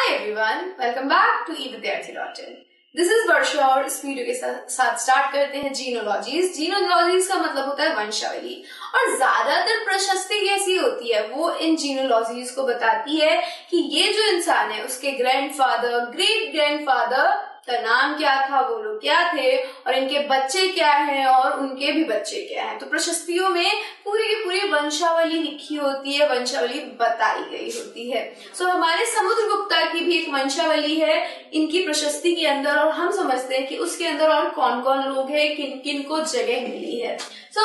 Everyone, welcome back to evidyarthi.in। This is Varsha और इस video के साथ स्टार्ट करते हैं जीनोलॉजीज। जीनोलॉजीज का मतलब होता है वंशावली, और ज्यादातर प्रशस्ति कैसी होती है वो इन जीनोलॉजीज को बताती है कि ये जो इंसान है उसके ग्रैंडफादर, ग्रेट ग्रैंडफादर का नाम क्या था, वो लोग क्या थे, और इनके बच्चे क्या हैं और उनके भी बच्चे क्या हैं। तो प्रशस्तियों में पूरी की पूरी वंशावली लिखी होती है, वंशावली बताई गई होती है। सो हमारे समुद्रगुप्ता की भी एक वंशावली है इनकी प्रशस्ति के अंदर, और हम समझते हैं कि उसके अंदर और कौन कौन लोग हैं, किन किन को जगह मिली है।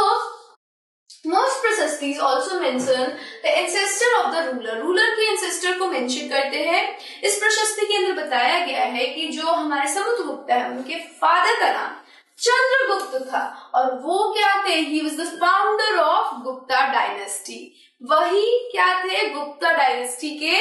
Most प्रशस्तिस also mention the ancestor of the ruler। Ruler के ancestor को मेंशन करते हैं। इस प्रशस्ति के अंदर बताया गया है कि जो हमारे समुद्रगुप्ता है उनके फादर का नाम चंद्रगुप्त था, और वो क्या थे, he was the founder of Gupta dynasty. वही क्या थे, गुप्ता डायनेस्टी के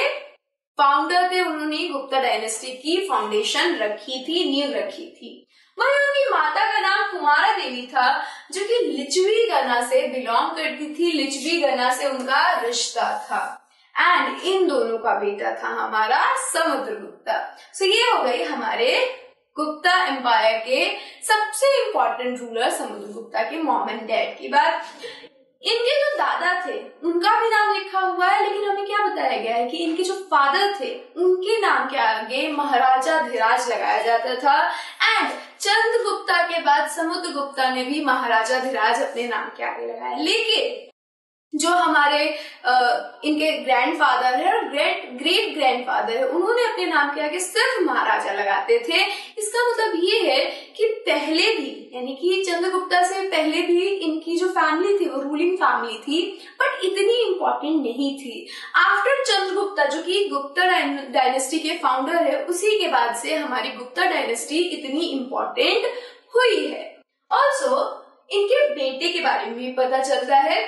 फाउंडर थे। उन्होंने गुप्ता डायनेस्टी की फाउंडेशन रखी थी, नींव रखी थी। वही उनकी माता का नाम कुमारा देवी था, जो कि लिच्छवी गणा से बिलोंग करती थी। लिच्छवी गणा से उनका रिश्ता था, एंड इन दोनों का बेटा था हमारा समुद्रगुप्ता। सो ये हो गई हमारे गुप्ता एम्पायर के सबसे इंपॉर्टेंट रूलर समुद्रगुप्ता के मॉम एंड डैड की बात। इनके जो दादा थे उनका भी नाम लिखा हुआ है, लेकिन हमें क्या बताया गया है कि इनके जो फादर थे उनके नाम के आगे महाराजा धीराज लगाया जाता था, एंड चंद्रगुप्ता के बाद समुद्रगुप्ता ने भी महाराजा धीराज अपने नाम के आगे लगाया। लेकिन जो हमारे इनके ग्रैंडफादर है और ग्रेट ग्रैंडफादर है, उन्होंने अपने नाम के आगे सिर्फ महाराजा लगाते थे। इसका मतलब ये है कि पहले भी, यानी कि चंद्रगुप्ता से पहले भी इनकी जो फैमिली थी वो रूलिंग फैमिली थी, बट इतनी इम्पोर्टेंट नहीं थी। आफ्टर चंद्रगुप्ता, जो कि गुप्ता डायनेस्टी के फाउंडर है, उसी के बाद से हमारी गुप्ता डायनेस्टी इतनी इम्पोर्टेंट हुई है। ऑल्सो इनके बेटे के बारे में भी पता चलता है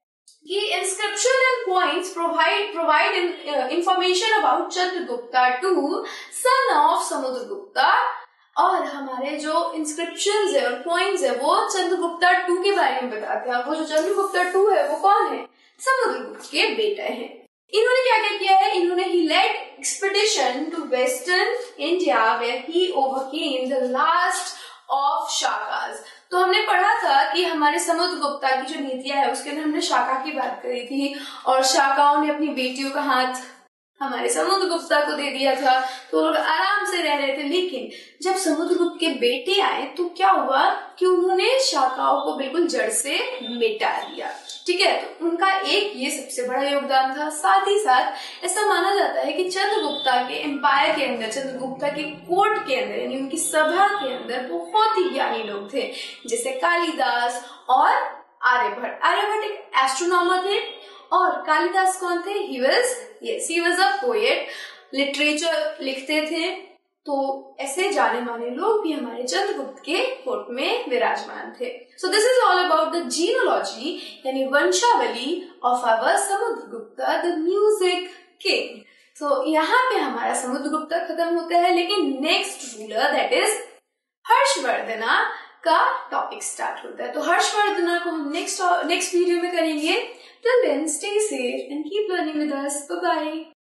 कि inscription and points provide information about Chandragupta two son of Samudragupta. और हमारे जो inscriptions है और points है वो चंद्रगुप्ता टू के बारे में बताते हैं। वो जो चंद्रगुप्ता टू है वो कौन है, समुद्रगुप्त के बेटे हैं। इन्होंने क्या क्या किया है, इन्होंने ही led expedition to western India where he overcame the last of Shakas. तो हमने पढ़ा था कि हमारे समुद्रगुप्ता की जो नीतियां है उसके अंदर हमने शाका की बात करी थी, और शाकाओं ने अपनी बेटियों का हाथ हमारे समुद्रगुप्ता को दे दिया था, तो लोग आराम से रह रहे थे। लेकिन जब समुद्रगुप्त के बेटे आए तो क्या हुआ कि उन्होंने शाकाओं को बिल्कुल जड़ से मिटा दिया। ठीक है, तो उनका एक ये सबसे बड़ा योगदान था। साथ ही साथ ऐसा माना जाता है कि चंद्रगुप्ता के एम्पायर के अंदर, चंद्रगुप्ता के कोर्ट के अंदर, यानी उनकी सभा के अंदर बहुत ही ज्ञानी लोग थे, जैसे कालिदास और आर्यभट्ट। आर्यभट्ट एक एस्ट्रोनॉमर थे, और कालिदास कौन थे, he was a poet, literature लिखते थे। तो ऐसे जाने माने लोग भी हमारे चंद्रगुप्त के कोर्ट में विराजमान थे। So this is all about the genealogy, यानी वंशावली of our Samudragupta the music king. So यहाँ पे हमारा समुद्रगुप्ता खत्म होता है, लेकिन next ruler that is Harshavardhana का टॉपिक स्टार्ट होता है। तो हर्षवर्धना को हम नेक्स्ट वीडियो में करेंगे। Till then, stay safe and keep learning with us. Bye bye.